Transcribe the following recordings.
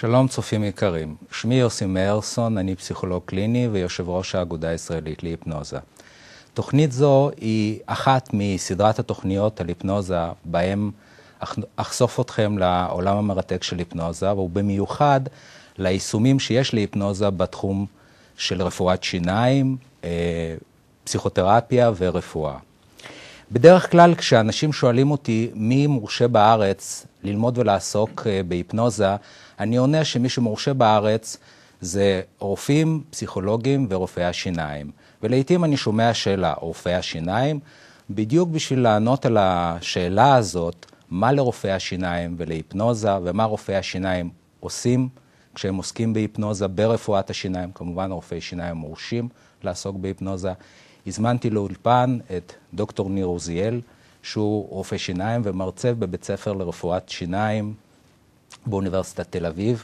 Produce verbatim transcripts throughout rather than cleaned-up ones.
שלום צופים יקרים, שמי יוסי מאירסון, אני פסיכולוג קליני ויושב ראש האגודה הישראלית להיפנוזה. תוכנית זו היא אחת מסדרת התוכניות על היפנוזה, בהם אחשוף אתכם לעולם המרתק של היפנוזה, ובמיוחד ליישומים שיש להיפנוזה בתחום של רפואת שיניים, פסיכותרפיה ורפואה. בדרך כלל כשאנשים שואלים אותי מי מורשה בארץ ללמוד ולעסוק בהיפנוזה, אני עונה שמי שמורשה בארץ זה רופאים, פסיכולוגים ורופאי השיניים. ולעיתים אני שומע שאלה, רופאי השיניים, בדיוק בשביל לענות על השאלה הזאת, מה לרופאי השיניים ולהיפנוזה, ומה רופאי השיניים עושים כשהם עוסקים בהיפנוזה ברפואת השיניים, כמובן רופאי שיניים מורשים לעסוק בהיפנוזה. הזמנתי לאולפן את דוקטור ניר עוזיאל, שהוא רופא שיניים ומרצה בבית ספר לרפואת שיניים באוניברסיטת תל אביב,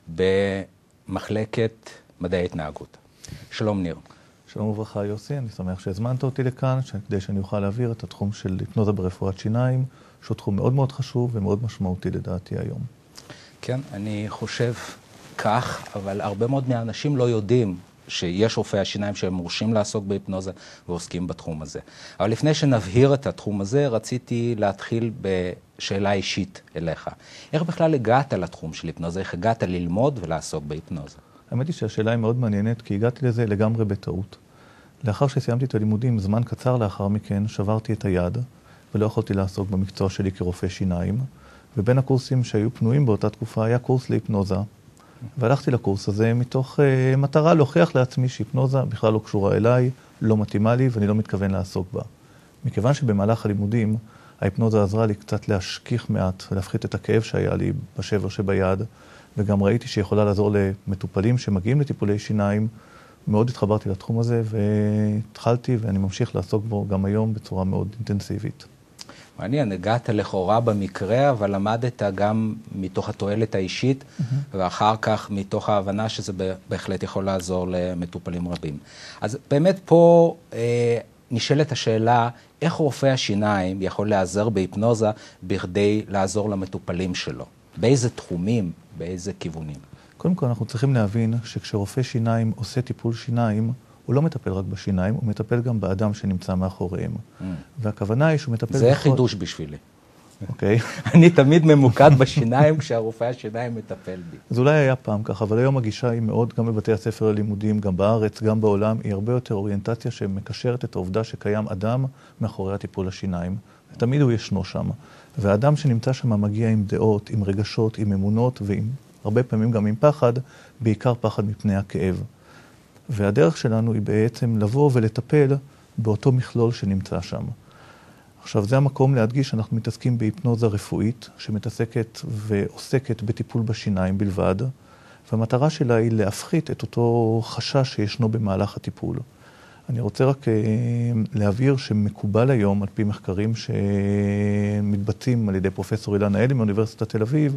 במחלקת מדעי התנהגות. שלום ניר. שלום וברכה יוסי, אני שמח שהזמנת אותי לכאן, כדי שאני אוכל להעביר את התחום של היפנוזה ברפואת שיניים, שהוא תחום מאוד מאוד חשוב ומאוד משמעותי לדעתי היום. כן, אני חושב כך, אבל הרבה מאוד מהאנשים לא יודעים שיש רופאי השיניים שהם מורשים לעסוק בהיפנוזה ועוסקים בתחום הזה. אבל לפני שנבהיר את התחום הזה, רציתי להתחיל בשאלה אישית אליך. איך בכלל הגעת לתחום של היפנוזה? איך הגעת ללמוד ולעסוק בהיפנוזה? האמת היא שהשאלה היא מאוד מעניינת, כי הגעתי לזה לגמרי בטעות. לאחר שסיימתי את הלימודים, זמן קצר לאחר מכן, שברתי את היד, ולא יכולתי לעסוק במקצוע שלי כרופא שיניים. ובין הקורסים שהיו פנויים באותה תקופה היה קורס להיפנוזה. והלכתי לקורס הזה מתוך uh, מטרה להוכיח לעצמי שהיפנוזה בכלל לא קשורה אליי, לא מתאימה לי ואני לא מתכוון לעסוק בה. מכיוון שבמהלך הלימודים ההיפנוזה עזרה לי קצת להשכיח מעט ולהפחית את הכאב שהיה לי בשבר שביד, וגם ראיתי שיכולה לעזור למטופלים שמגיעים לטיפולי שיניים. מאוד התחברתי לתחום הזה והתחלתי ואני ממשיך לעסוק בו גם היום בצורה מאוד אינטנסיבית. מעניין, הגעת לכאורה במקרה, אבל למדת גם מתוך התועלת האישית, mm-hmm. ואחר כך מתוך ההבנה שזה בהחלט יכול לעזור למטופלים רבים. אז באמת פה אה, נשאלת השאלה, איך רופא השיניים יכול לעזר בהיפנוזה בכדי לעזור למטופלים שלו? באיזה תחומים, באיזה כיוונים? קודם כל אנחנו צריכים להבין שכשרופא שיניים עושה טיפול שיניים, הוא לא מטפל רק בשיניים, הוא מטפל גם באדם שנמצא מאחוריהם. Mm. והכוונה היא שהוא מטפל... זה בכל... חידוש בשבילי. אוקיי. אני תמיד ממוקד בשיניים כשהרופא השיניים מטפל בי. אז אולי היה פעם ככה, אבל היום הגישה היא מאוד, גם בבתי הספר הלימודים, גם בארץ, גם בעולם, היא הרבה יותר אוריינטציה שמקשרת את העובדה שקיים אדם מאחורי הטיפול השיניים. ותמיד הוא ישנו שם. והאדם שנמצא שם מגיע עם דעות, עם רגשות, עם אמונות, ועם הרבה פעמים גם עם פחד, בעיקר פחד מפני הכאב. והדרך שלנו היא בעצם לבוא ולטפל באותו מכלול שנמצא שם. עכשיו, זה המקום להדגיש שאנחנו מתעסקים בהיפנוזה רפואית, שמתעסקת ועוסקת בטיפול בשיניים בלבד, והמטרה שלה היא להפחית את אותו חשש שישנו במהלך הטיפול. אני רוצה רק להבהיר שמקובל היום, על פי מחקרים שמתבצעים על ידי פרופסור אילן האלי מאוניברסיטת תל אביב,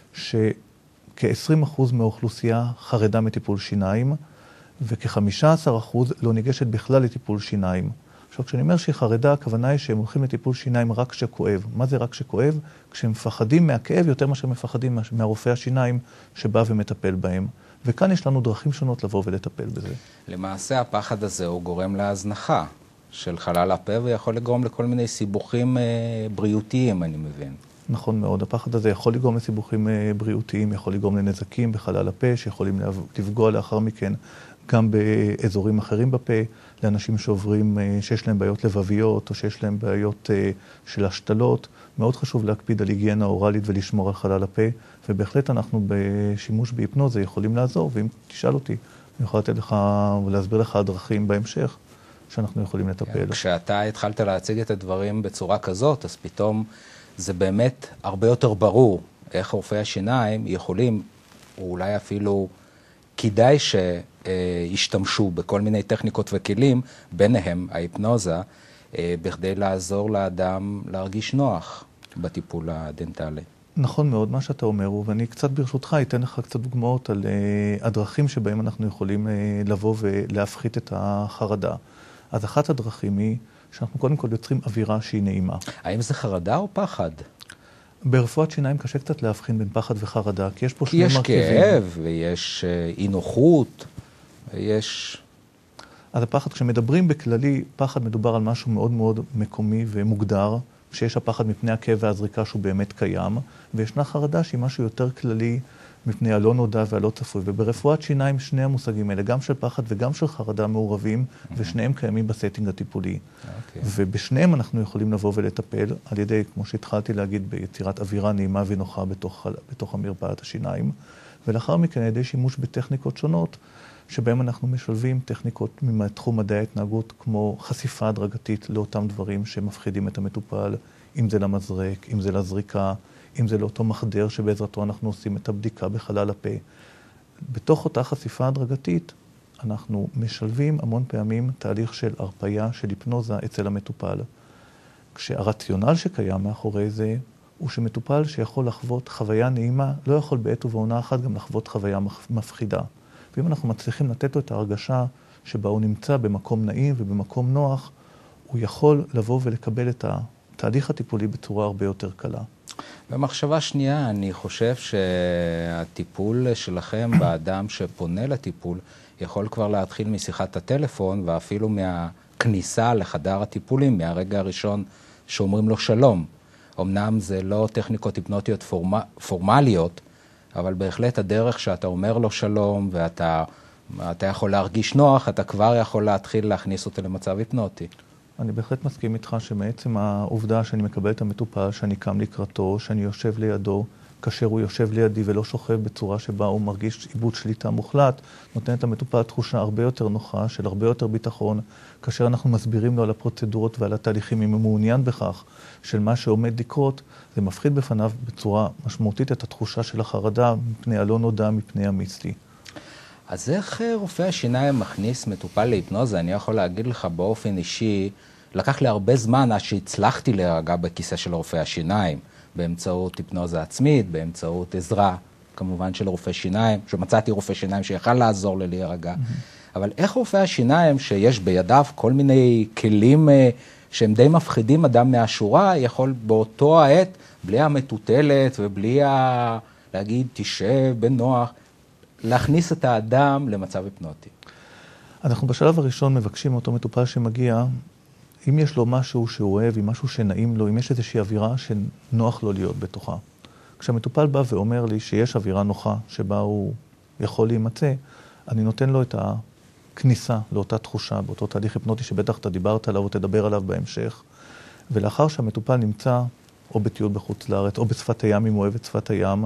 שכ-עשרים אחוז מהאוכלוסייה חרדה מטיפול שיניים, וכ-חמישה עשר אחוז לא ניגשת בכלל לטיפול שיניים. עכשיו, כשאני אומר שהיא חרדה, הכוונה היא שהם הולכים לטיפול שיניים רק כשכואב. מה זה רק כשכואב? כשהם מפחדים מהכאב יותר מאשר מפחדים מהרופא השיניים שבא ומטפל בהם. וכאן יש לנו דרכים שונות לבוא ולטפל בזה. למעשה הפחד הזה הוא גורם להזנחה של חלל הפה, ויכול לגרום לכל מיני סיבוכים בריאותיים, אני מבין. נכון מאוד. הפחד הזה יכול לגרום לסיבוכים בריאותיים, יכול לגרום לנזקים בחלל הפה, שיכולים לפגוע לאחר מכן גם באזורים אחרים בפה, לאנשים שעוברים, שיש להם בעיות לבביות או שיש להם בעיות של השתלות. מאוד חשוב להקפיד על היגיינה אוראלית ולשמור על חלל הפה, ובהחלט אנחנו בשימוש בהיפנוזה יכולים לעזור, ואם תשאל אותי, אני יכול לתת לך ולהסביר לך דרכים בהמשך שאנחנו יכולים לטפל. כשאתה התחלת להציג את הדברים בצורה כזאת, אז פתאום זה באמת הרבה יותר ברור איך רופאי השיניים יכולים, או אולי אפילו כדאי שישתמשו בכל מיני טכניקות וכלים, ביניהם ההיפנוזה, בכדי לעזור לאדם להרגיש נוח בטיפול הדנטלי. נכון מאוד, מה שאתה אומר, ואני קצת ברשותך אתן לך קצת דוגמאות על הדרכים שבהם אנחנו יכולים לבוא ולהפחית את החרדה. אז אחת הדרכים היא שאנחנו קודם כל יוצרים אווירה שהיא נעימה. האם זה חרדה או פחד? ברפואת שיניים קשה קצת להבחין בין פחד וחרדה, כי יש פה כי שני יש מרכיבים. כאב ויש אי נוחות, ויש... אז הפחד, כשמדברים בכללי, פחד מדובר על משהו מאוד מאוד מקומי ומוגדר, שיש הפחד מפני הכאב והזריקה שהוא באמת קיים, וישנה חרדה שהיא משהו יותר כללי מפני הלא נודע והלא צפוי. וברפואת שיניים שני המושגים האלה, גם של פחד וגם של חרדה מעורבים, mm-hmm. ושניהם קיימים בסטינג הטיפולי. Okay. ובשניהם אנחנו יכולים לבוא ולטפל על ידי, כמו שהתחלתי להגיד, ביצירת אווירה נעימה ונוחה בתוך, בתוך המרפאת השיניים, ולאחר מכן על ידי שימוש בטכניקות שונות, שבהם אנחנו משלבים טכניקות מתחום מדעי ההתנהגות, כמו חשיפה הדרגתית לאותם דברים שמפחידים את המטופל, אם זה למזרק, אם זה לזריקה, אם זה לאותו מחדר שבעזרתו אנחנו עושים את הבדיקה בחלל הפה. בתוך אותה חשיפה הדרגתית, אנחנו משלבים המון פעמים תהליך של הרפיה, של היפנוזה אצל המטופל. כשהרציונל שקיים מאחורי זה, הוא שמטופל שיכול לחוות חוויה נעימה, לא יכול בעת ובעונה אחת גם לחוות חוויה מפחידה. ואם אנחנו מצליחים לתת לו את ההרגשה שבה הוא נמצא במקום נעים ובמקום נוח, הוא יכול לבוא ולקבל את התהליך הטיפולי בצורה הרבה יותר קלה. במחשבה שנייה, אני חושב שהטיפול שלכם באדם שפונה לטיפול יכול כבר להתחיל משיחת הטלפון ואפילו מהכניסה לחדר הטיפולים, מהרגע הראשון שאומרים לו שלום. אמנם זה לא טכניקות היפנוטיות פורמ... פורמליות, אבל בהחלט הדרך שאתה אומר לו שלום ואתה אתה יכול להרגיש נוח, אתה כבר יכול להתחיל להכניס אותו למצב היפנוטי. אני בהחלט מסכים איתך שמעצם העובדה שאני מקבל את המטופל, שאני קם לקראתו, שאני יושב לידו, כאשר הוא יושב לידי ולא שוכב בצורה שבה הוא מרגיש עיבוד שליטה מוחלט, נותן את המטופל תחושה הרבה יותר נוחה, של הרבה יותר ביטחון, כאשר אנחנו מסבירים לו על הפרוצדורות ועל התהליכים, אם הוא מעוניין בכך, של מה שעומד לקרות, זה מפחיד בפניו בצורה משמעותית את התחושה של החרדה, מפני הלא נודע, מפני המיסטי. אז איך רופא השיניים מכניס מטופל להיפנוזה? אני יכול להגיד לך באופן אישי, לקח לי הרבה זמן עד שהצלחתי להירגע בכיסא של רופא השיניים, באמצעות היפנוזה עצמית, באמצעות עזרה, כמובן של רופא שיניים, שמצאתי רופא שיניים שיכל לעזור לי להירגע. Mm-hmm. אבל איך רופא השיניים, שיש בידיו כל מיני כלים שהם די מפחידים אדם מהשורה, יכול באותו העת, בלי המטוטלת ובלי ה... להגיד, תשב בנוח, להכניס את האדם למצב היפנוטי? אנחנו בשלב הראשון מבקשים מאותו מטופל שמגיע, אם יש לו משהו שהוא אוהב, אם משהו שנעים לו, אם יש איזושהי אווירה שנוח לו להיות בתוכה. כשהמטופל בא ואומר לי שיש אווירה נוחה שבה הוא יכול להימצא, אני נותן לו את הכניסה לאותה תחושה, באותו תהליך היפנוטי שבטח אתה דיברת עליו או תדבר עליו בהמשך. ולאחר שהמטופל נמצא או בטיול בחוץ לארץ או בשפת הים, אם הוא אוהב את שפת הים,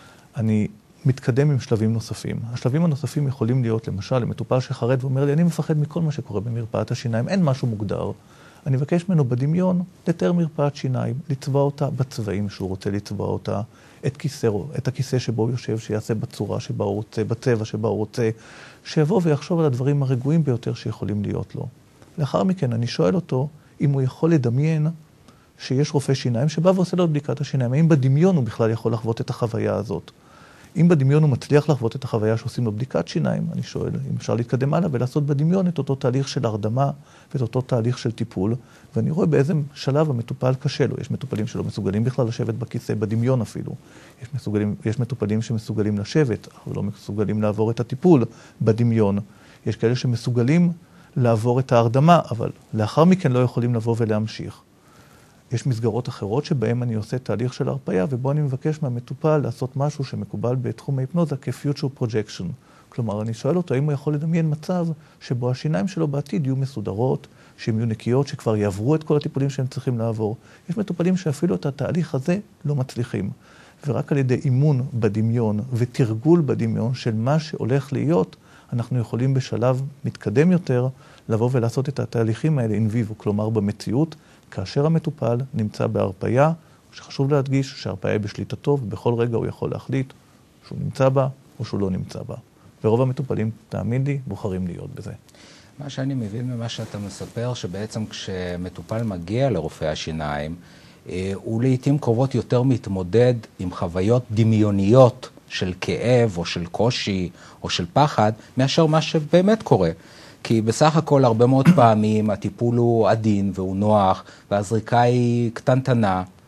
אני מתקדם עם שלבים נוספים. השלבים הנוספים יכולים להיות, למשל, למטופל שחרד ואומר לי, אני מפחד מכל מה שקורה במרפאת השיניים, אין משהו מוגדר. אני מבקש ממנו בדמיון לתאר מרפאת שיניים, לצבע אותה בצבעים שהוא רוצה לצבע אותה, את כיסא, את הכיסא שבו הוא יושב, שיעשה בצורה שבה הוא רוצה, בצבע שבה הוא רוצה, שיבוא ויחשוב על הדברים הרגועים ביותר שיכולים להיות לו. לאחר מכן אני שואל אותו אם הוא יכול לדמיין שיש רופא שיניים שבא ועושה לו בדיקת השיניים, האם בדמיון הוא בכלל יכול לחוות את החוויה הזאת. אם בדמיון הוא מצליח לחוות את החוויה שעושים לו בדיקת שיניים, אני שואל אם אפשר להתקדם הלאה ולעשות בדמיון את אותו תהליך של הרדמה ואת אותו תהליך של טיפול, ואני רואה באיזה שלב המטופל קשה לו. יש מטופלים שלא מסוגלים בכלל לשבת בכיסא, בדמיון אפילו. יש, מסוגלים, יש מטופלים שמסוגלים לשבת, אבל לא מסוגלים לעבור את הטיפול בדמיון. יש כאלה שמסוגלים לעבור את ההרדמה, אבל לאחר מכן לא יכולים לבוא ולהמשיך. יש מסגרות אחרות שבהן אני עושה תהליך של הרפיה, ובו אני מבקש מהמטופל לעשות משהו שמקובל בתחום ההיפנוזה כ-future projection. כלומר, אני שואל אותו האם הוא יכול לדמיין מצב שבו השיניים שלו בעתיד יהיו מסודרות, שהן יהיו נקיות, שכבר יעברו את כל הטיפולים שהם צריכים לעבור. יש מטופלים שאפילו את התהליך הזה לא מצליחים. ורק על ידי אימון בדמיון ותרגול בדמיון של מה שהולך להיות, אנחנו יכולים בשלב מתקדם יותר לבוא ולעשות את התהליכים האלה in vivo, כלומר במציאות, כאשר המטופל נמצא בהרפיה, שחשוב להדגיש שההרפיה היא בשליטתו, ובכל רגע הוא יכול להחליט שהוא נמצא בה או שהוא לא נמצא בה. ורוב המטופלים, תאמין לי, בוחרים להיות בזה. מה שאני מבין ממה שאתה מספר, שבעצם כשמטופל מגיע לרופא השיניים, הוא לעתים קרובות יותר מתמודד עם חוויות דמיוניות של כאב או של קושי או של פחד, מאשר מה שבאמת קורה. כי בסך הכל הרבה מאוד פעמים הטיפול הוא עדין והוא נוח, והזריקה היא קטנטנה,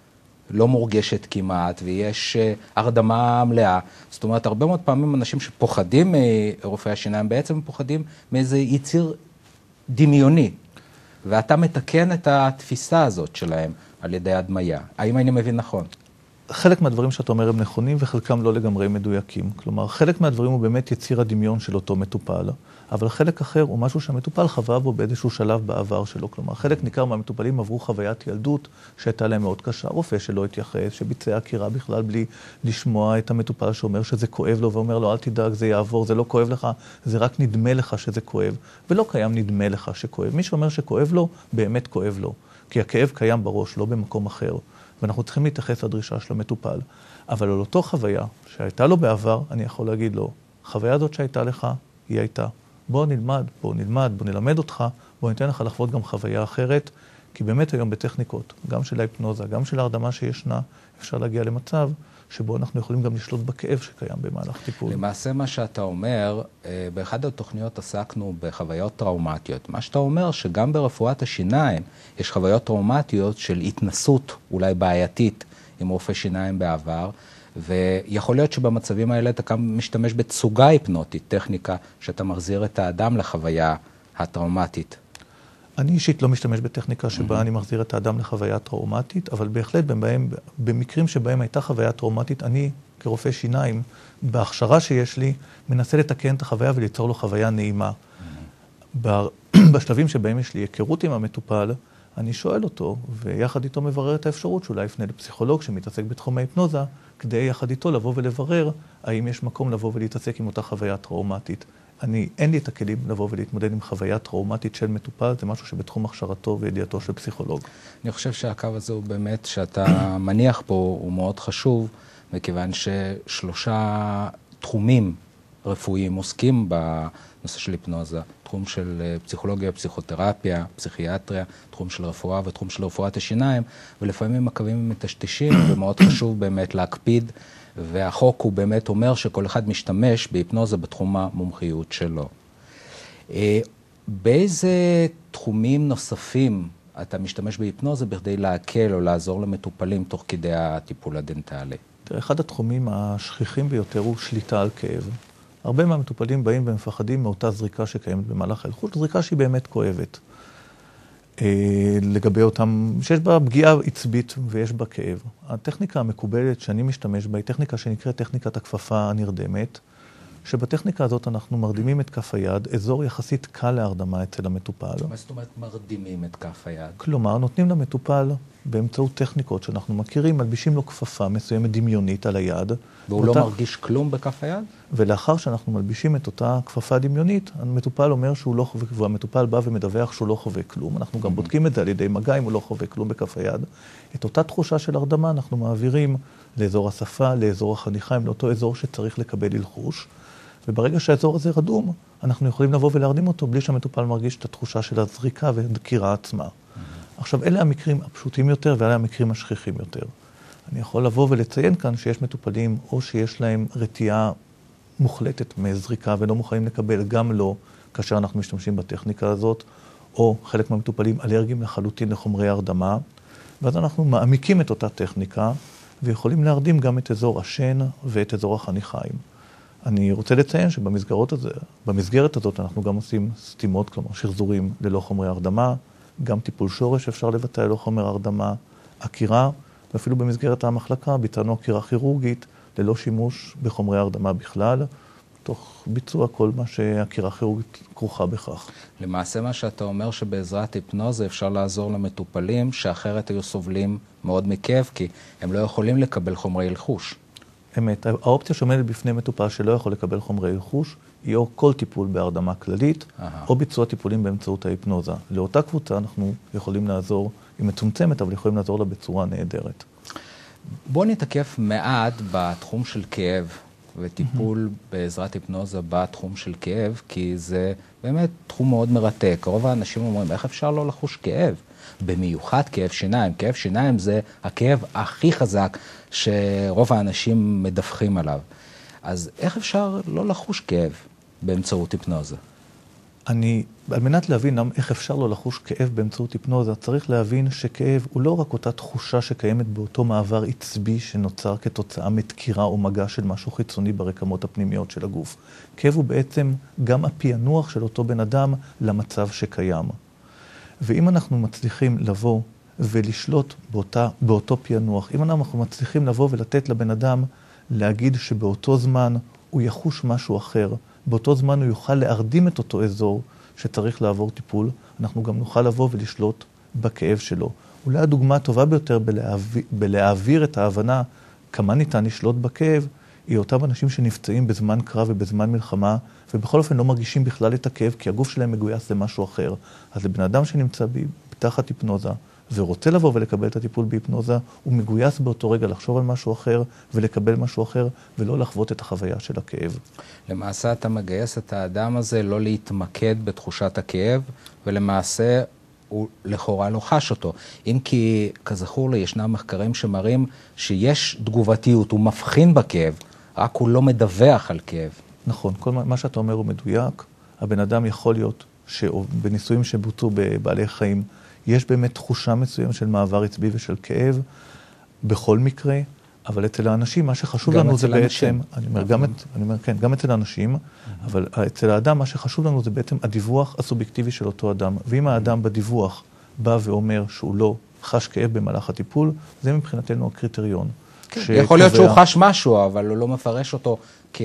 לא מורגשת כמעט, ויש הרדמה מלאה. זאת אומרת, הרבה מאוד פעמים אנשים שפוחדים מרופאי השיניים, בעצם פוחדים מאיזה יציר דמיוני. ואתה מתקן את התפיסה הזאת שלהם על ידי הדמיה. האם אני מבין נכון? חלק מהדברים שאתה אומר הם נכונים, וחלקם לא לגמרי מדויקים. כלומר, חלק מהדברים הוא באמת יציר הדמיון של אותו מטופל, אבל חלק אחר הוא משהו שהמטופל חווה בו באיזשהו שלב בעבר שלו. כלומר, חלק ניכר מהמטופלים עברו חוויית ילדות שהייתה להם מאוד קשה. רופא שלא התייחס, שביצע עקירה בכלל בלי לשמוע את המטופל שאומר שזה כואב לו, ואומר לו, אל תדאג, זה יעבור, זה לא כואב לך, זה רק נדמה לך שזה כואב. ולא קיים נדמה לך שכואב. מי שאומר שכואב לו, באמת כואב לו. כי הכאב קיים בראש, לא במקום אחר. ואנחנו צריכים להתייחס לדרישה של המטופל. אבל על אותו חוויה שהייתה לו בעבר, אני יכול להגיד לו, חוויה הזאת שהייתה לך, היא הייתה. בוא נלמד, בוא נלמד, בוא נלמד אותך, בוא ניתן לך לחוות גם חוויה אחרת, כי באמת היום בטכניקות, גם של ההיפנוזה, גם של ההרדמה שישנה, אפשר להגיע למצב שבו אנחנו יכולים גם לשלוט בכאב שקיים במהלך טיפול. למעשה מה שאתה אומר, באחד התוכניות עסקנו בחוויות טראומטיות. מה שאתה אומר שגם ברפואת השיניים יש חוויות טראומטיות של התנסות אולי בעייתית עם רופא שיניים בעבר, ויכול להיות שבמצבים האלה אתה גם משתמש בתסוגה היפנוטית, טכניקה שאתה מחזיר את האדם לחוויה הטראומטית. אני אישית לא משתמש בטכניקה שבה אני מחזיר את האדם לחוויה טראומטית, אבל בהחלט בהם, במקרים שבהם הייתה חוויה טראומטית, אני כרופא שיניים, בהכשרה שיש לי, מנסה לתקן את החוויה וליצור לו חוויה נעימה. בשלבים שבהם יש לי היכרות עם המטופל, אני שואל אותו, ויחד איתו מברר את האפשרות שאולי יפנה לפסיכולוג שמתעסק בתחום ההיפנוזה, כדי יחד איתו לבוא ולברר האם יש מקום לבוא ולהתעסק עם אותה חוויה טראומטית. אני, אין לי את הכלים לבוא ולהתמודד עם חוויה טראומטית של מטופל, זה משהו שבתחום הכשרתו וידיעתו של פסיכולוג. אני חושב שהקו הזה הוא באמת, שאתה מניח פה, הוא מאוד חשוב, מכיוון ששלושה תחומים רפואיים עוסקים בנושא של היפנוזה, תחום של פסיכולוגיה, פסיכותרפיה, פסיכיאטריה, תחום של רפואה ותחום של רפואת השיניים, ולפעמים הקווים מטשטשים, ומאוד חשוב באמת להקפיד, והחוק הוא באמת אומר שכל אחד משתמש בהיפנוזה בתחום המומחיות שלו. באיזה תחומים נוספים אתה משתמש בהיפנוזה בכדי להקל או לעזור למטופלים תוך כדי הטיפול הדנטלי? תראה, אחד התחומים השכיחים ביותר הוא שליטה על כאב. הרבה מהמטופלים באים ומפחדים מאותה זריקה שקיימת במהלך ההלכות, זריקה שהיא באמת כואבת. לגבי אותם, שיש בה פגיעה עצבית ויש בה כאב. הטכניקה המקובלת שאני משתמש בה היא טכניקה שנקראת טכניקת הכפפה הנרדמת, שבטכניקה הזאת אנחנו מרדימים את כף היד, אזור יחסית קל להרדמה אצל המטופל. מה זאת אומרת מרדימים את כף היד? כלומר, נותנים למטופל באמצעות טכניקות שאנחנו מכירים, מלבישים לו כפפה מסוימת דמיונית על היד. והוא ואותה... לא מרגיש כלום בכף היד? ולאחר שאנחנו מלבישים את אותה כפפה דמיונית, המטופל אומר שהוא לא חווה, והמטופל בא ומדווח שהוא לא חווה כלום. אנחנו גם בודקים את זה על ידי מגע אם הוא לא חווה כלום בכף היד. את אותה תחושה של הרדמה אנחנו מעבירים לאזור השפה, לאזור החניכיים, לאותו אזור שצריך לקבל ללחוש. וברגע שהאזור הזה רדום, אנחנו יכולים לבוא ולהרדים אותו בלי שהמטופל מרגיש את התחושה של הזריקה ודקירה עצמה. עכשיו, אלה המקרים הפשוטים יותר ואלה המקרים השכיחים יותר. אני יכול לבוא ולציין כאן שיש מטופלים או שיש להם רתיעה מוחלטת מזריקה ולא מוכנים לקבל גם לא כאשר אנחנו משתמשים בטכניקה הזאת, או חלק מהמטופלים אלרגיים לחלוטין לחומרי הרדמה, ואז אנחנו מעמיקים את אותה טכניקה ויכולים להרדים גם את אזור השן ואת אזור החניכיים. אני רוצה לציין שבמסגרת הזה, במסגרת הזאת אנחנו גם עושים סתימות, כלומר שחזורים ללא חומרי הרדמה, גם טיפול שורש אפשר לבטא ללא חומר הרדמה, עקירה, ואפילו במסגרת המחלקה ביצענו עקירה כירורגית ללא שימוש בחומרי הרדמה בכלל, תוך ביצוע כל מה שעקירה כירורגית כרוכה בכך. למעשה מה שאתה אומר שבעזרת היפנוזה אפשר לעזור למטופלים שאחרת היו סובלים מאוד מכאב, כי הם לא יכולים לקבל חומרי לחוש. אמת, האופציה שעומדת בפני מטופל שלא יכול לקבל חומרי לחוש, היא או כל טיפול בהרדמה כללית, או ביצוע טיפולים באמצעות ההיפנוזה. לאותה קבוצה אנחנו יכולים לעזור, היא מצומצמת, אבל יכולים לעזור לה בצורה נהדרת. בוא נתקף מעט בתחום של כאב, וטיפול בעזרת היפנוזה בתחום של כאב, כי זה באמת תחום מאוד מרתק. רוב האנשים אומרים, איך אפשר לא לחוש כאב? במיוחד כאב שיניים. כאב שיניים זה הכאב הכי חזק שרוב האנשים מדווחים עליו. אז איך אפשר לא לחוש כאב באמצעות היפנוזה? אני, על מנת להבין איך אפשר לא לחוש כאב באמצעות היפנוזה, צריך להבין שכאב הוא לא רק אותה תחושה שקיימת באותו מעבר עצבי שנוצר כתוצאה מתקירה או מגע של משהו חיצוני ברקמות הפנימיות של הגוף. כאב הוא בעצם גם הפענוח של אותו בן אדם למצב שקיים. ואם אנחנו מצליחים לבוא ולשלוט באותה, באותו פענוח, אם אנחנו מצליחים לבוא ולתת לבן אדם להגיד שבאותו זמן הוא יחוש משהו אחר, באותו זמן הוא יוכל להרדים את אותו אזור שצריך לעבור טיפול, אנחנו גם נוכל לבוא ולשלוט בכאב שלו. אולי הדוגמה הטובה ביותר בלהעביר, בלהעביר את ההבנה כמה ניתן לשלוט בכאב, היא אותם אנשים שנפצעים בזמן קרב ובזמן מלחמה, ובכל אופן לא מרגישים בכלל את הכאב, כי הגוף שלהם מגויס למשהו אחר. אז לבן אדם שנמצא תחת היפנוזה, ורוצה לבוא ולקבל את הטיפול בהיפנוזה, הוא מגויס באותו רגע לחשוב על משהו אחר, ולקבל משהו אחר, ולא לחוות את החוויה של הכאב. למעשה אתה מגייס את האדם הזה לא להתמקד בתחושת הכאב, ולמעשה הוא לכאורה לא חש אותו. אם כי, כזכור לי, ישנם מחקרים שמראים שיש תגובתיות, הוא מבחין בכאב, רק הוא לא מדווח על כאב. נכון, כל מה שאתה אומר הוא מדויק. הבן אדם יכול להיות שבניסויים שבוצעו בבעלי חיים, יש באמת תחושה מסוימת של מעבר עצבי ושל כאב, בכל מקרה, אבל אצל האנשים, מה שחשוב לנו זה בעצם, אני אומר, גם, אני אומר, כן, גם אצל האנשים, אבל אצל האדם, מה שחשוב לנו זה בעצם הדיווח הסובייקטיבי של אותו אדם. ואם האדם בדיווח בא ואומר שהוא לא חש כאב במהלך הטיפול, זה מבחינתנו הקריטריון. יכול להיות שהוא חש משהו, אבל הוא לא מפרש אותו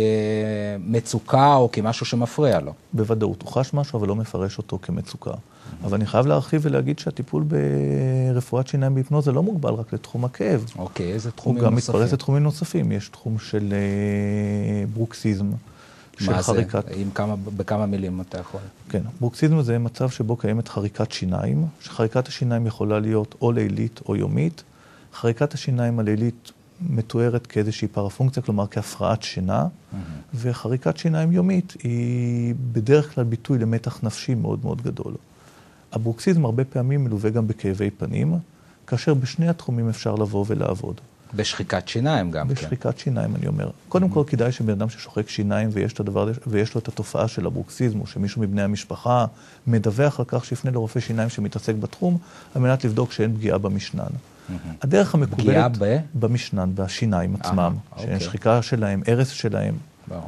כמצוקה או כמשהו שמפריע לו. בוודאות, הוא חש משהו, אבל לא מפרש אותו כמצוקה. אבל אני חייב להרחיב ולהגיד שהטיפול ברפואת שיניים בהיפנוזה לא מוגבל רק לתחום הכאב. אוקיי, איזה תחומים נוספים? נוספים? הוא גם מתפרס לתחומים נוספים. יש תחום של ברוקסיזם, של חריקת... מה זה? עם כמה, בכמה מילים אתה יכול? כן, ברוקסיזם זה מצב שבו קיימת חריקת שיניים, שחריקת השיניים יכולה להיות או לילית או יומית. חריקת השיניים הלילית מתוארת כאיזושהי פרפונקציה, כלומר כהפרעת שינה, mm-hmm. וחריקת שיניים יומית היא בדרך כלל ביטוי למתח נפשי מאוד מאוד גדול. הברוקסיזם הרבה פעמים מלווה גם בכאבי פנים, כאשר בשני התחומים אפשר לבוא ולעבוד. בשחיקת שיניים גם. בשחיקת כן. שיניים, אני אומר. קודם mm-hmm. כל כדאי שבן אדם ששוחק שיניים ויש, הדבר, ויש לו את התופעה של הברוקסיזם, או שמישהו מבני המשפחה מדווח על כך שיפנה לרופא שיניים שמתעסק בתחום, על מנת לבדוק שאין פגיעה במשנן. הדרך המקובלת... פגיעה ב... במשנן, בשיניים עצמם, שאין שחיקה שלהם, הרס שלהם. ברור.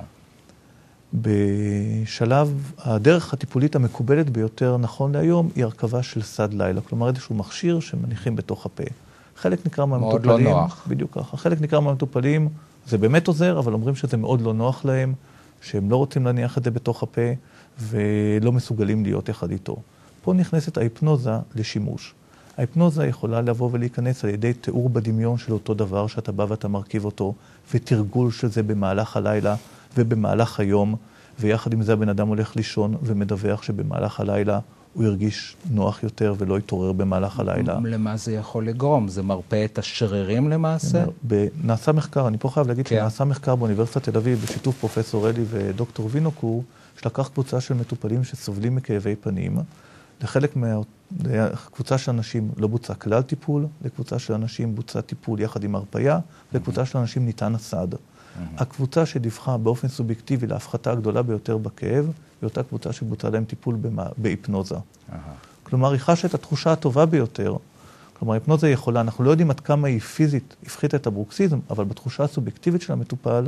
בשלב, הדרך הטיפולית המקובלת ביותר נכון להיום, היא הרכבה של סד לילה, כלומר איזשהו מכשיר שמניחים בתוך הפה. חלק נקרא מהמטופלים... מאוד לא נוח. בדיוק ככה. חלק נקרא מהמטופלים, זה באמת עוזר, אבל אומרים שזה מאוד לא נוח להם, שהם לא רוצים להניח את זה בתוך הפה, ולא מסוגלים להיות אחד איתו. פה נכנסת ההיפנוזה לשימוש. ההיפנוזה יכולה לבוא ולהיכנס על ידי תיאור בדמיון של אותו דבר שאתה בא ואתה מרכיב אותו, ותרגול של זה במהלך הלילה ובמהלך היום, ויחד עם זה הבן אדם הולך לישון ומדווח שבמהלך הלילה הוא ירגיש נוח יותר ולא יתעורר במהלך הלילה. למה זה יכול לגרום? זה מרפא את השרירים למעשה? נעשה מחקר, אני פה חייב להגיד כן. שנעשה מחקר באוניברסיטת תל אביב בשיתוף פרופסור אלי ודוקטור וינוקור, שלקח קבוצה של מטופלים שסובלים מכאבי פנים, לחלק מהקבוצה של אנשים לא בוצע כלל טיפול, לקבוצה של אנשים בוצע טיפול יחד עם הרפאיה, לקבוצה של אנשים ניתן הסד. הקבוצה שדיווחה באופן סובייקטיבי להפחתה הגדולה ביותר בכאב, היא אותה קבוצה שבוצע להם טיפול בהיפנוזה. כלומר, היא חשה את התחושה הטובה ביותר. כלומר, היפנוזה יכולה, אנחנו לא יודעים עד כמה היא פיזית הפחיתה את הברוקסיזם, אבל בתחושה הסובייקטיבית של המטופל,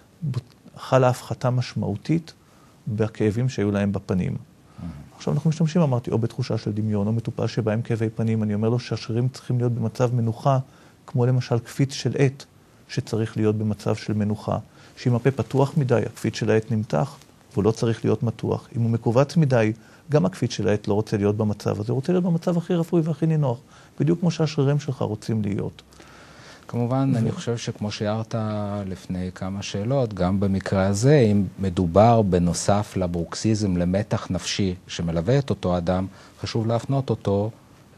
חלה הפחתה משמעותית בכאבים שהיו להם בפנים. עכשיו אנחנו משתמשים, אמרתי, או בתחושה של דמיון, או מטופל שבא עם כאבי פנים, אני אומר לו שהשרירים צריכים להיות במצב מנוחה, כמו למשל קפיץ של עט, שצריך להיות במצב של מנוחה. שאם הפה פתוח מדי, הקפיץ של העט נמתח, והוא לא צריך להיות מתוח. אם הוא מקובץ מדי, גם הקפיץ של העט לא רוצה להיות במצב הזה, הוא רוצה להיות במצב הכי רפואי והכי נינוח, בדיוק כמו שהשרירים שלך רוצים להיות. כמובן, ו... אני חושב שכמו שיערת לפני כמה שאלות, גם במקרה הזה, אם מדובר בנוסף לברוקסיזם, למתח נפשי שמלווה את אותו אדם, חשוב להפנות אותו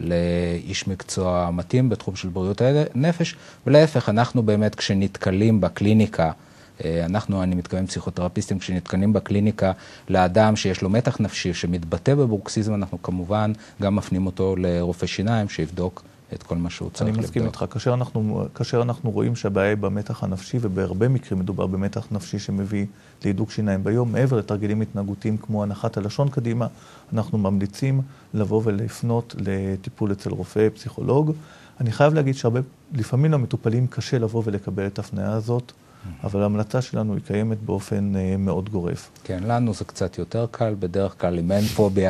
לאיש מקצוע מתאים בתחום של בריאות הנפש, ולהפך, אנחנו באמת כשנתקלים בקליניקה, אנחנו, אני מתכוון פסיכותרפיסטים, כשנתקלים בקליניקה לאדם שיש לו מתח נפשי שמתבטא בברוקסיזם, אנחנו כמובן גם מפנים אותו לרופא שיניים שיבדוק את כל מה שהוא צריך לבדוק. אני מסכים איתך. כאשר אנחנו, כאשר אנחנו רואים שהבעיה היא במתח הנפשי, ובהרבה מקרים מדובר במתח נפשי שמביא להידוק שיניים ביום, מעבר לתרגילים התנהגותיים כמו הנחת הלשון קדימה, אנחנו ממליצים לבוא ולפנות לטיפול אצל רופא, פסיכולוג. אני חייב להגיד שהרבה, לפעמים למטופלים קשה לבוא ולקבל את ההפניה הזאת, אבל ההמלצה שלנו היא קיימת באופן מאוד גורף. כן, לנו זה קצת יותר קל, בדרך כלל אם אין פוביה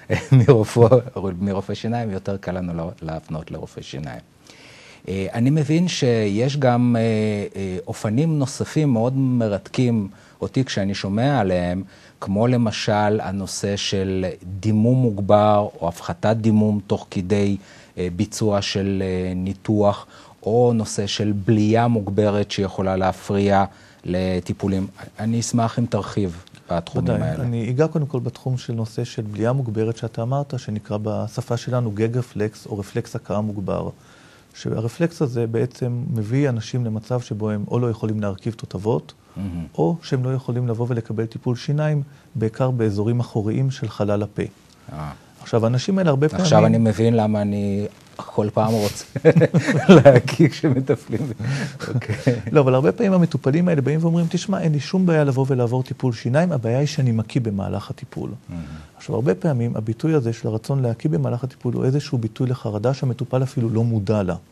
מרופא שיניים, יותר קל לנו להפנות לרופא שיניים. אני מבין שיש גם אופנים נוספים מאוד מרתקים אותי כשאני שומע עליהם, כמו למשל הנושא של דימום מוגבר או הפחתת דימום תוך כדי ביצוע של ניתוח, או נושא של בלייה מוגברת שיכולה להפריע לטיפולים. אני אשמח אם תרחיב בתחומים ודאי, האלה. אני אגע קודם כל בתחום של נושא של בלייה מוגברת שאתה אמרת, שנקרא בשפה שלנו גג רפלקס או רפלקס הכאה מוגבר. שהרפלקס הזה בעצם מביא אנשים למצב שבו הם או לא יכולים להרכיב תותבות, mm-hmm. או שהם לא יכולים לבוא ולקבל טיפול שיניים, בעיקר באזורים אחוריים של חלל הפה. אה. עכשיו, האנשים האלה הרבה פעמים... עכשיו אני מבין למה אני כל פעם רוצה להקיא כשמטפלים. לא, אבל הרבה פעמים המטופלים האלה באים ואומרים, תשמע, אין לי שום בעיה לבוא ולעבור טיפול שיניים, הבעיה היא שאני מקיא במהלך הטיפול. עכשיו, הרבה פעמים הביטוי הזה של הרצון להקיא במהלך הטיפול הוא איזשהו ביטוי לחרדה שהמטופל אפילו לא מודע לה.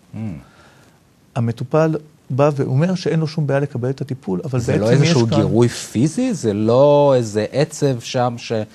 המטופל בא ואומר שאין לו שום בעיה לקבל את הטיפול, אבל בעצם יש כאן... זה לא איזשהו גירוי פיזי? זה לא איזה עצב שם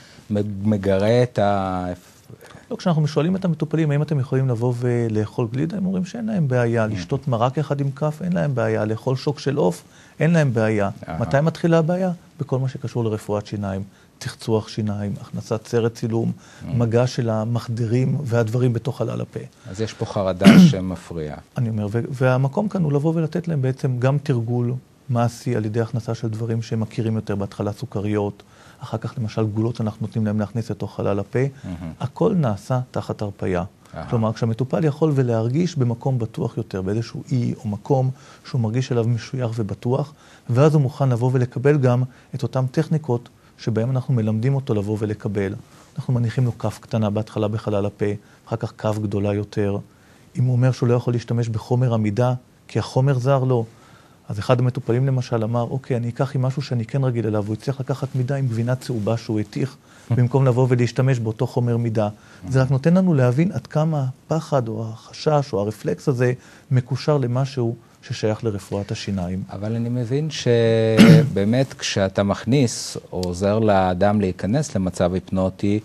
שמגרה את ה... לא, כשאנחנו שואלים את המטופלים, האם אתם יכולים לבוא ולאכול גלידה, הם אומרים שאין להם בעיה. לשתות מרק אחד עם כף, אין להם בעיה. לאכול שוק של עוף, אין להם בעיה. מתי מתחילה הבעיה? בכל מה שקשור לרפואת שיניים, תחצוח שיניים, הכנסת סרט צילום, מגע של המחדרים והדברים בתוך חלל הפה. אז יש פה חרדה שמפריע. אני אומר, והמקום כאן הוא לבוא ולתת להם בעצם גם תרגול מעשי על ידי הכנסה של דברים שהם מכירים יותר, בהתחלה סוכריות, אחר כך למשל גבולות אנחנו נותנים להם להכניס לתוך חלל הפה. הכל נעשה תחת הרפיה. כלומר, כשהמטופל יכול ולהרגיש במקום בטוח יותר, באיזשהו אי או מקום שהוא מרגיש אליו משוייך ובטוח, ואז הוא מוכן לבוא ולקבל גם את אותן טכניקות שבהם אנחנו מלמדים אותו לבוא ולקבל. אנחנו מניחים לו כף קטנה בהתחלה בחלל הפה, אחר כך כף גדולה יותר. אם הוא אומר שהוא לא יכול להשתמש בחומר עמידה, כי החומר זר לו, אז אחד המטופלים למשל אמר, אוקיי, אני אקח עם משהו שאני כן רגיל אליו, הוא יצליח לקחת מידה עם גבינה צהובה שהוא התיך, במקום לבוא ולהשתמש באותו חומר מידה. זה רק נותן לנו להבין עד כמה הפחד או החשש או הרפלקס הזה מקושר למשהו ששייך לרפואת השיניים. אבל אני מבין שבאמת כשאתה מכניס או עוזר לאדם להיכנס למצב היפנוטי,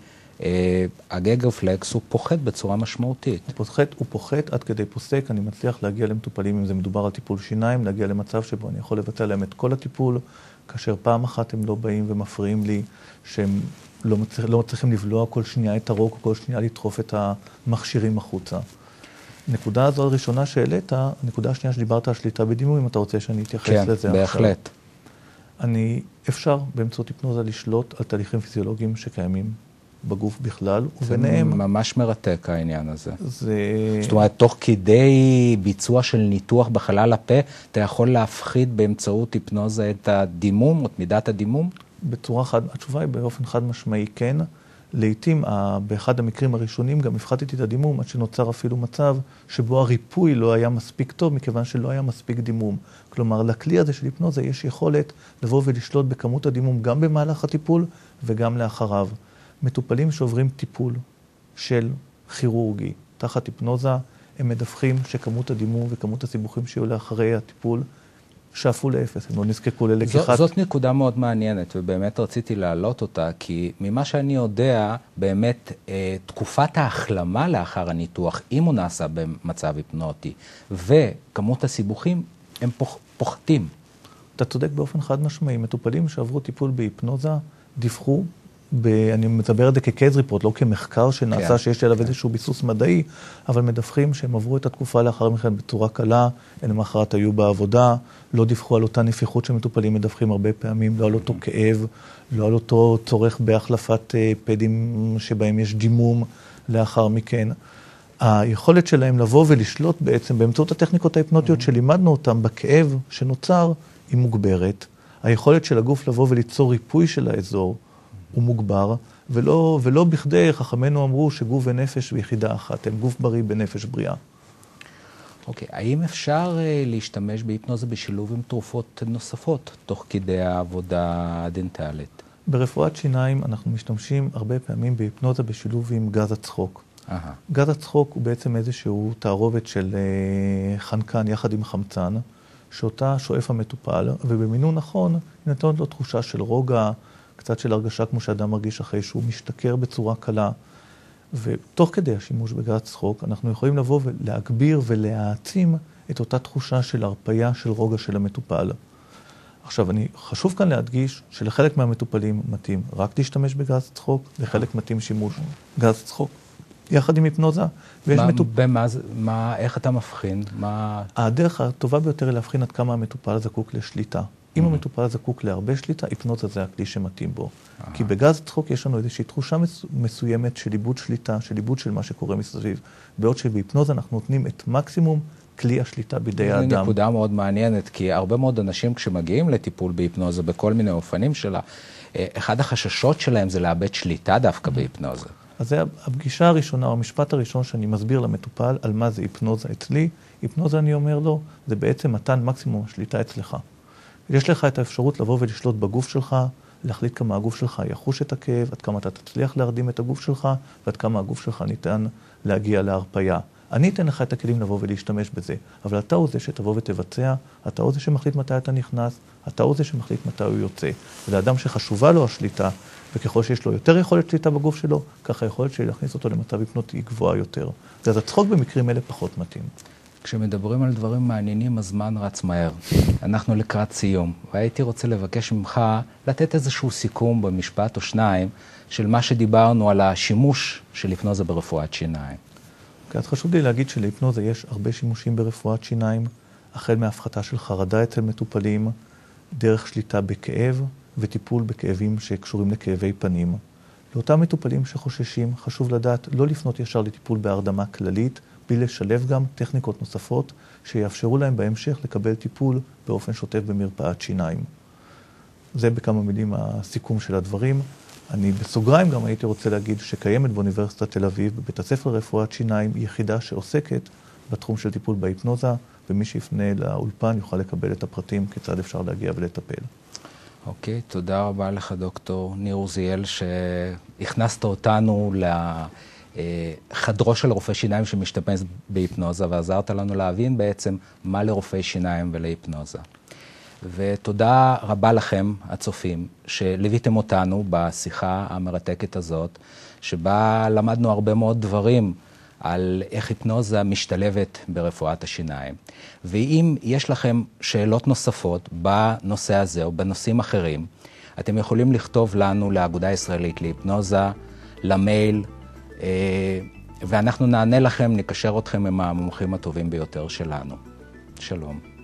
הגג רפלקס הוא פוחת בצורה משמעותית. הוא פוחת, הוא פוחת עד כדי פוסק. אני מצליח להגיע למטופלים, אם זה מדובר על טיפול שיניים, להגיע למצב שבו אני יכול לבטל להם את כל הטיפול, כאשר פעם אחת הם לא באים ומפריעים לי, שהם לא מצליח, לא מצליחים לבלוע כל שנייה את הרוק, או כל שנייה לדחוף את המכשירים החוצה. הנקודה הזו הראשונה שהעלית, הנקודה השנייה שדיברת על שליטה בדימוי, אם אתה רוצה שאני אתייחס כן, לזה עכשיו. כן, בהחלט. אני, אפשר באמצעות היפנוזה לשלוט על תהליכים פיזיולוגיים שקיימים בגוף בכלל, וביניהם... זה ממש מרתק העניין הזה. זה... זאת אומרת, תוך כדי ביצוע של ניתוח בחלל הפה, אתה יכול להפחית באמצעות היפנוזה את הדימום, את מידת הדימום? בצורה חד... התשובה היא באופן חד משמעי כן. לעתים, באחד המקרים הראשונים, גם הפחתתי את הדימום, עד שנוצר אפילו מצב שבו הריפוי לא היה מספיק טוב, מכיוון שלא היה מספיק דימום. כלומר, לכלי הזה של היפנוזה יש יכולת לבוא ולשלוט בכמות הדימום גם במהלך הטיפול וגם לאחריו. מטופלים שעוברים טיפול של כירורגי תחת היפנוזה, הם מדווחים שכמות הדימום וכמות הסיבוכים שיהיו לאחרי הטיפול שאפו לאפס, הם לא נזקקו ללקיחת. זאת נקודה מאוד מעניינת, ובאמת רציתי להעלות אותה, כי ממה שאני יודע, באמת תקופת ההחלמה לאחר הניתוח, אם הוא נעשה במצב היפנוטי, וכמות הסיבוכים, הם פוחתים. אתה צודק באופן חד משמעי, מטופלים שעברו טיפול בהיפנוזה, דיווחו, ב, אני מדבר את זה כקייס ריפורט, לא כמחקר שנעשה, כן, שיש עליו כן. איזשהו ביסוס מדעי, אבל מדווחים שהם עברו את התקופה לאחר מכן בצורה קלה, הם למחרת היו בעבודה, לא דיווחו על אותה נפיחות שמטופלים מדווחים הרבה פעמים, לא על אותו כאב, לא על אותו צורך בהחלפת פדים שבהם יש דימום לאחר מכן. היכולת שלהם לבוא ולשלוט בעצם באמצעות הטכניקות ההיפנוטיות שלימדנו אותם בכאב שנוצר היא מוגברת. היכולת של הגוף לבוא וליצור ריפוי של האזור הוא מוגבר, ולא, ולא בכדי חכמינו אמרו שגוף ונפש ביחידה אחת, הם גוף בריא בנפש בריאה. אוקיי, האם אפשר להשתמש בהיפנוזה בשילוב עם תרופות נוספות, תוך כדי העבודה הדנטלית? ברפואת שיניים אנחנו משתמשים הרבה פעמים בהיפנוזה בשילוב עם גז הצחוק. אהה. גז הצחוק הוא בעצם איזשהו תערובת של חנקן יחד עם חמצן, שאותה שואף המטופל, ובמינון נכון נתנת לו תחושה של רוגע, קצת של הרגשה כמו שאדם מרגיש אחרי שהוא משתכר בצורה קלה. ותוך כדי השימוש בגז צחוק, אנחנו יכולים לבוא ולהגביר ולהעצים את אותה תחושה של הרפיה של רוגע של המטופל. עכשיו, אני חשוב כאן להדגיש שלחלק מהמטופלים מתאים רק להשתמש בגז צחוק, לחלק מתאים שימוש גז צחוק. יחד עם היפנוזה, ויש מטופ... במה, מה, איך אתה מבחין? מה... הדרך הטובה ביותר היא להבחין עד כמה המטופל זקוק לשליטה. אם המטופל זקוק להרבה שליטה, היפנוזה זה הכלי שמתאים בו. כי בגז צחוק יש לנו איזושהי תחושה מסוימת של איבוד שליטה, של איבוד של מה שקורה מסביב. בעוד שבהיפנוזה אנחנו נותנים את מקסימום כלי השליטה בידי האדם. זו נקודה מאוד מעניינת, כי הרבה מאוד אנשים כשמגיעים לטיפול בהיפנוזה בכל מיני אופנים שלה, אחד החששות שלהם זה לאבד שליטה דווקא בהיפנוזה. אז זה הפגישה הראשונה, או המשפט הראשון שאני מסביר למטופל על מה זה היפנוזה אצלי. היפנוזה, אני אומר לו, זה בעצם מתן מקסימום השליטה אצלך. יש לך את האפשרות לבוא ולשלוט בגוף שלך, להחליט כמה הגוף שלך יחוש את הכאב, עד כמה אתה תצליח להרדים את הגוף שלך, ועד כמה הגוף שלך ניתן להגיע להרפיה. אני אתן לך את הכלים לבוא ולהשתמש בזה, אבל אתה הוא זה שתבוא ותבצע, אתה הוא זה שמחליט מתי אתה נכנס, אתה הוא זה שמחליט מתי הוא יוצא. ולאדם שחשובה לו השליטה, וככל שיש לו יותר יכולת שליטה בגוף שלו, ככה יכולת להכניס אותו למצב היפנוטי גבוהה יותר. אז הצחוק במקרים אלה פחות מתאים. כשמדברים על דברים מעניינים, הזמן רץ מהר. אנחנו לקראת סיום, והייתי רוצה לבקש ממך לתת איזשהו סיכום במשפט או שניים של מה שדיברנו על השימוש של היפנוזה ברפואת שיניים. אז חשוב לי להגיד שלהיפנוזה יש הרבה שימושים ברפואת שיניים, החל מהפחתה של חרדה אצל מטופלים, דרך שליטה בכאב וטיפול בכאבים שקשורים לכאבי פנים. לאותם מטופלים שחוששים, חשוב לדעת לא לפנות ישר לטיפול בהרדמה כללית, בלי לשלב גם טכניקות נוספות שיאפשרו להם בהמשך לקבל טיפול באופן שוטף במרפאת שיניים. זה בכמה מילים הסיכום של הדברים. אני בסוגריים גם הייתי רוצה להגיד שקיימת באוניברסיטת תל אביב, בבית הספר לרפואת שיניים, יחידה שעוסקת בתחום של טיפול בהיפנוזה, ומי שיפנה לאולפן יוכל לקבל את הפרטים כיצד אפשר להגיע ולטפל. אוקיי, תודה רבה לך דוקטור ניר עוזיאל, שהכנסת אותנו לחדרו של רופא שיניים שמשתמש בהיפנוזה, ועזרת לנו להבין בעצם מה לרופאי שיניים ולהיפנוזה. ותודה רבה לכם, הצופים, שליוויתם אותנו בשיחה המרתקת הזאת, שבה למדנו הרבה מאוד דברים על איך היפנוזה משתלבת ברפואת השיניים. ואם יש לכם שאלות נוספות בנושא הזה או בנושאים אחרים, אתם יכולים לכתוב לנו לאגודה הישראלית להיפנוזה, למייל, ואנחנו נענה לכם, נקשר אתכם עם המומחים הטובים ביותר שלנו. שלום.